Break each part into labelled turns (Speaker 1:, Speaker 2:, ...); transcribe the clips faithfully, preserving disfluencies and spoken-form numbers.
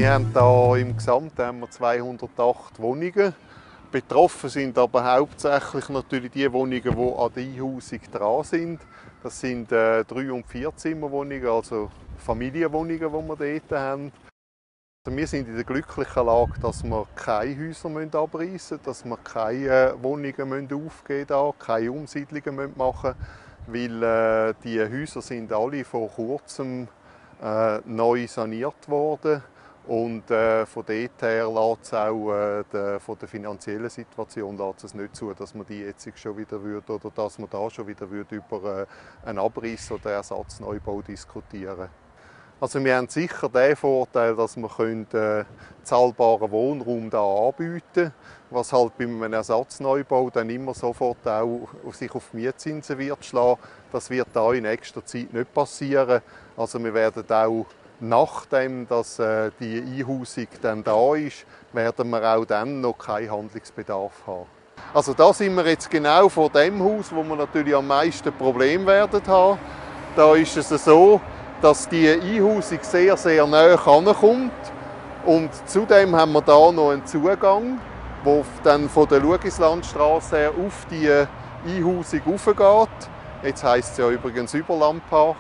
Speaker 1: Wir haben hier im Gesamten haben wir zweihundertacht Wohnungen. Betroffen sind aber hauptsächlich natürlich die Wohnungen, die an der Einhausung dran sind. Das sind äh, Drei- und Vierzimmerwohnungen, also Familienwohnungen, die wir dort haben. Also wir sind in der glücklichen Lage, dass wir keine Häuser abreißen müssen, dass wir keine Wohnungen aufgeben müssen, keine Umsiedlungen machen müssen, weil äh, die Häuser sind alle vor kurzem äh, neu saniert worden. Und äh, von dort her lässt es auch äh, de, von der finanziellen Situation lässt es nicht zu, dass man die jetzt schon wieder würde, oder dass man da schon wieder würde über äh, einen Abriss oder Ersatzneubau diskutieren. Also wir haben sicher den Vorteil, dass wir können, äh, zahlbaren Wohnraum da anbieten können, was halt bei einem Ersatzneubau dann immer sofort auch auf sich auf Mietzinsen wird schlagen. Das wird da in nächster Zeit nicht passieren. Also wir werden auch nachdem dass, äh, die Einhausung dann da ist, werden wir auch dann noch keinen Handlungsbedarf haben. Also da sind wir jetzt genau vor dem Haus, wo wir natürlich am meisten Probleme werden haben. Da ist es so, dass die Einhausung sehr, sehr nahe herankommt. Und zudem haben wir da noch einen Zugang, der dann von der Lugislandstraße her auf die Einhausung raufgeht. Jetzt heisst es ja übrigens Überlandpark.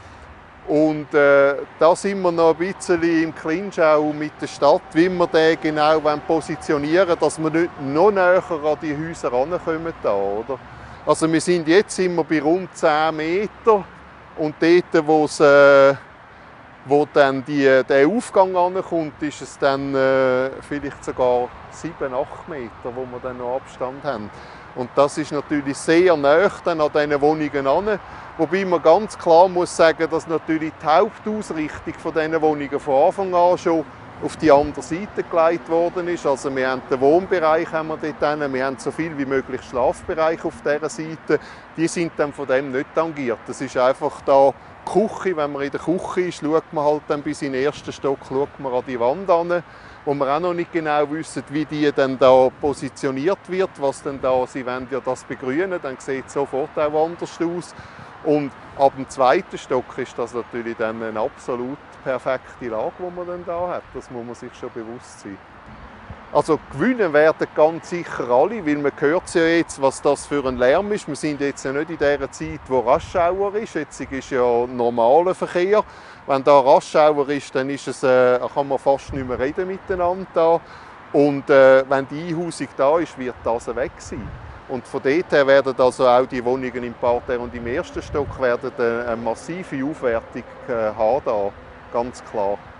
Speaker 1: Und äh, da sind wir noch ein bisschen im Clinch auch mit der Stadt, wie wir den genau positionieren wollen, dass wir nicht noch näher an die Häuser herankommen. Da, oder? Also wir sind jetzt sind wir bei rund zehn Meter und dort, wo, es, äh, wo dann die, der Aufgang ankommt, ist es dann äh, vielleicht sogar sieben, acht Meter, wo wir dann noch Abstand haben. Und das ist natürlich sehr nahe dann an diesen Wohnungen an. Wobei man ganz klar muss sagen, dass natürlich die Hauptausrichtung von diesen Wohnungen von Anfang an schon auf die andere Seite gelegt worden ist. Also wir haben den Wohnbereich haben wir dort hin, wir haben so viel wie möglich Schlafbereich auf dieser Seite. Die sind dann von dem nicht tangiert. Das ist einfach da die Küche. Wenn man in der Küche ist, schaut man halt dann bis in den ersten Stock schaut man an die Wand an, wo wir auch noch nicht genau wissen, wie die dann da positioniert wird, was denn da, sie wollen ja das begrünen, dann sieht es sofort auch anders aus. Und ab dem zweiten Stock ist das natürlich dann eine absolut perfekte Lage, die man dann da hat. Das muss man sich schon bewusst sein. Also gewinnen werden ganz sicher alle, weil man hört ja jetzt, was das für ein Lärm ist. Wir sind jetzt ja nicht in der Zeit, wo Rush-Hour ist. Jetzt ist ja normaler Verkehr. Wenn da Rush-Hour ist, dann ist es, äh, kann man fast nicht mehr reden miteinander da. Und äh, wenn die Einhausung da ist, wird das weg sein. Und von dort her werden also auch die Wohnungen im Parterre und im ersten Stock werden eine massive Aufwertung haben, da, ganz klar.